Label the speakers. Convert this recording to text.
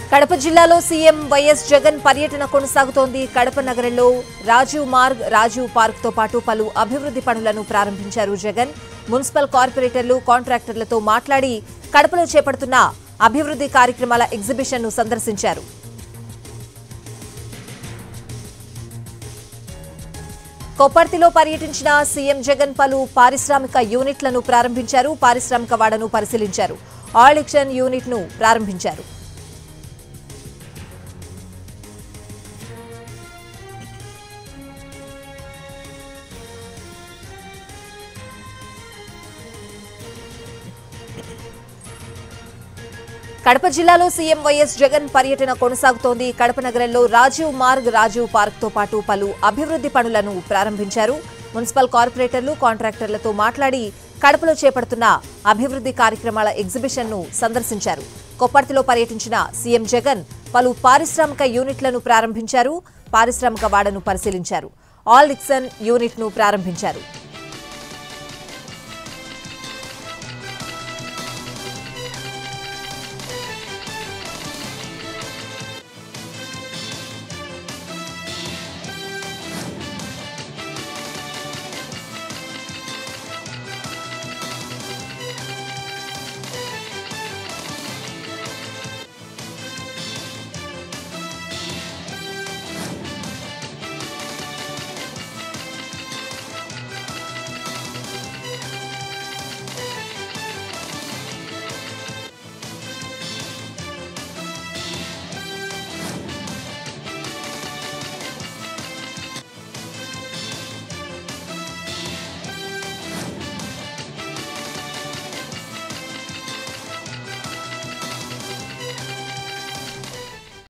Speaker 1: కడప జిల్లాలో CM YS Jagan పర్యటన కొనసాగుతోంది. కడప నగరంలో రాజీవ్ మార్గ్, రాజీవ్ పార్క్ తో పాటు పలు అభివృద్ధి పనులను ప్రారంభించారు జగన్. మున్సిపల్ కార్పొరేటర్లు, కాంట్రాక్టర్లతో మాట్లాడి కడపలో చేపడుతున్న అభివృద్ధి కార్యక్రమాల ఎగ్జిబిషన్ ను సందర్శించారు. కొప్పర్తిలో పర్యటించిన సీఎం జగన్ పలు పారిశ్రామిక యూనిట్లను ప్రారంభించారు. పారిశ్రామిక వాడను పరిశీలించారు. ఆయిల్ ఎక్స్చేంజ్ యూనిట్ ను ప్రారంభించారు. కడప జిల్లాలో సీఎం వైఎస్ జగన్ పర్యటన కొనసాగుతోంది. కడప నగరంలో రాజీవ్ మార్గ్, రాజీవ్ పార్క్ తో పాటు పలు అభివృద్ధి పనులను ప్రారంభించారు. మున్సిపల్ కార్పొరేటర్లు, కాంట్రాక్టర్లతో మాట్లాడి కడపలో చేపడుతున్న అభివృద్ధి కార్యక్రమాల ఎగ్జిబిషన్ ను సందర్శించారు. కొప్పర్తిలో పర్యటించిన సీఎం జగన్ పలు పారిశ్రామిక యూనిట్లను ప్రారంభించారు. పారిశ్రామిక వాడను పరిశీలించారు. ఆయిల్ ఎక్స్చేంజ్ యూనిట్ ను ప్రారంభించారు.